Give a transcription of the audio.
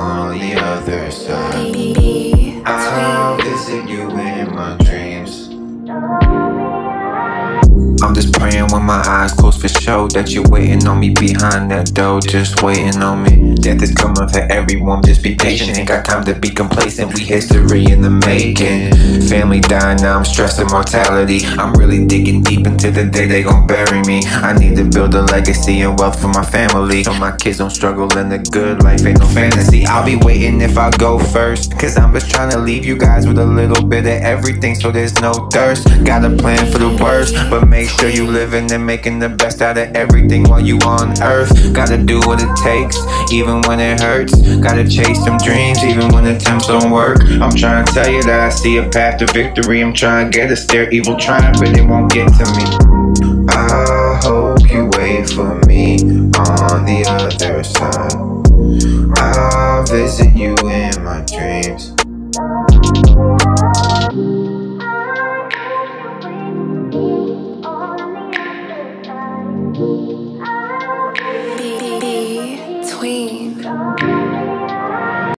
on the other side. I'll visit you in my dreams. I'm just praying with my eyes closed for show that you're waiting on me behind that door, just waiting on me. Death is coming for everyone, just be patient. Ain't got time to be complacent, we history in the making. Family dying, now I'm stressing mortality. I'm really digging deep into the day they gon' bury me. I need to build a legacy and wealth for my family, so my kids don't struggle in the good life, ain't no fantasy. I'll be waiting if I go first, cause I'm just trying to leave you guys with a little bit of everything, so there's no thirst. Got a plan for the worst, but make sure you living and making the best out of everything while you on earth. Gotta do what it takes, even when it hurts. Gotta chase some dreams, even when attempts don't work. I'm trying to tell you that I see a path to victory. I'm trying to get us there, evil trying, but it won't get to me. I hope you wait for me on the other side.